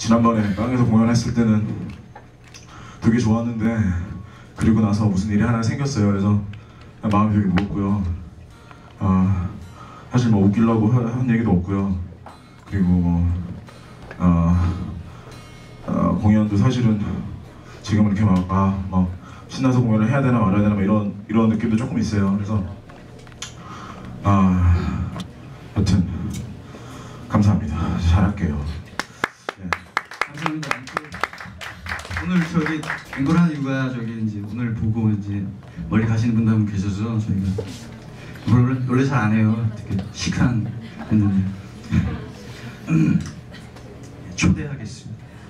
지난번에 빵에서 공연했을 때는 되게 좋았는데 그리고 나서 무슨 일이 하나 생겼어요. 그래서 마음이 되게 무겁고요. 사실 뭐 웃기려고 한 얘기도 없고요. 그리고 뭐 공연도 사실은 지금 이렇게 막 신나서 공연을 해야 되나 말아야 되나 이런 느낌도 조금 있어요. 그래서 여튼 감사합니다. 잘할게요. 네. 감사합니다. 오늘 저기 앵콜하는 이유가 이제 오늘 보고 이제 멀리 가시는 분도 한 분 계셔서 저희가 원래 잘 안 해요. 되게 시크한 했는데 초대하겠습니다.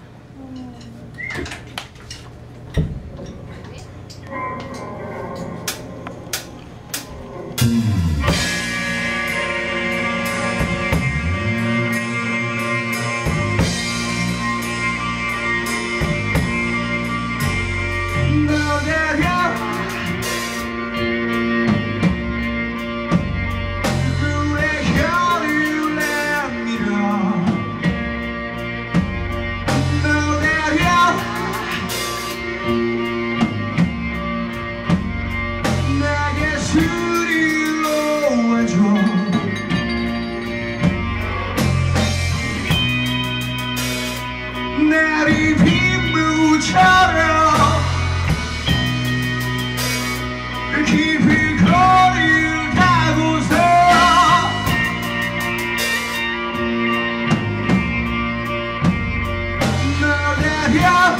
날이 빗물처럼 깊이 거리를 가고서 너다려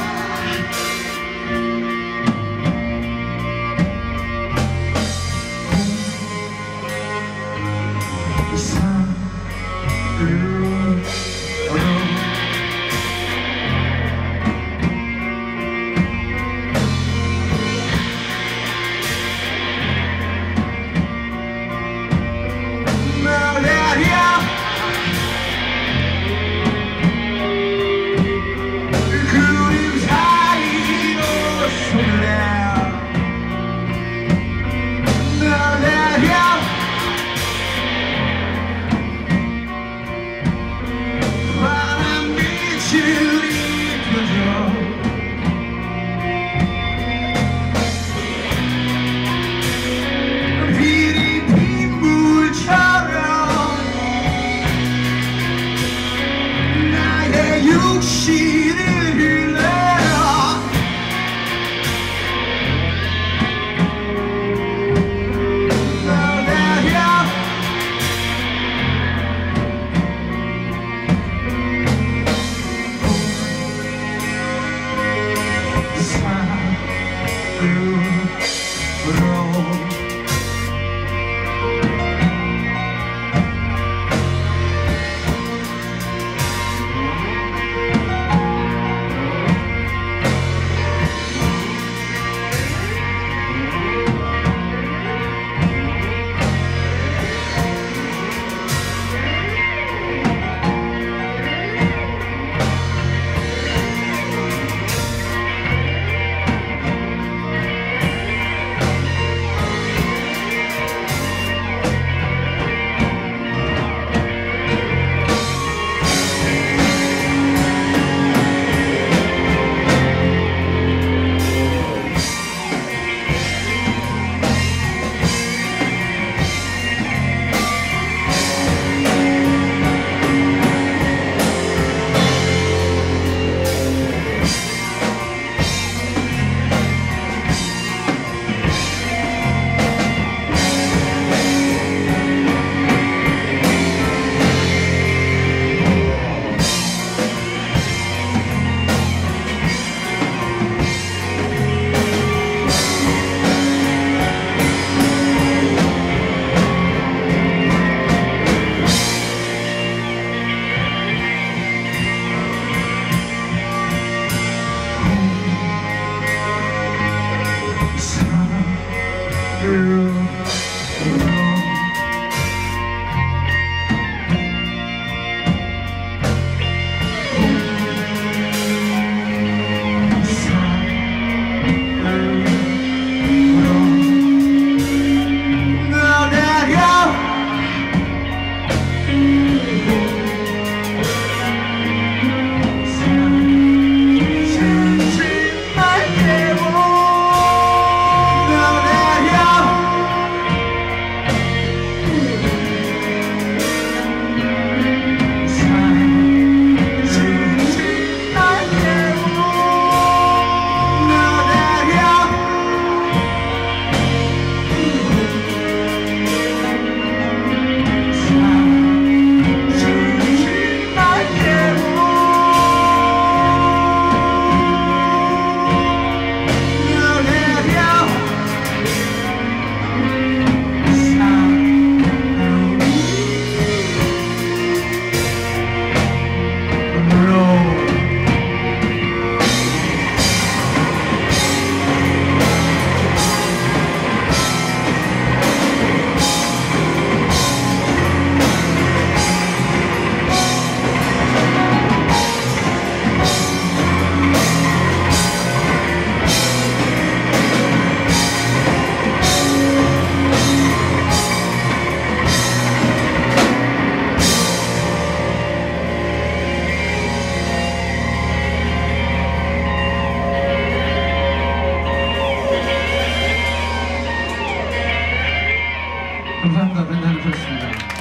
감사합니다. 밴드 하나 들었습니다.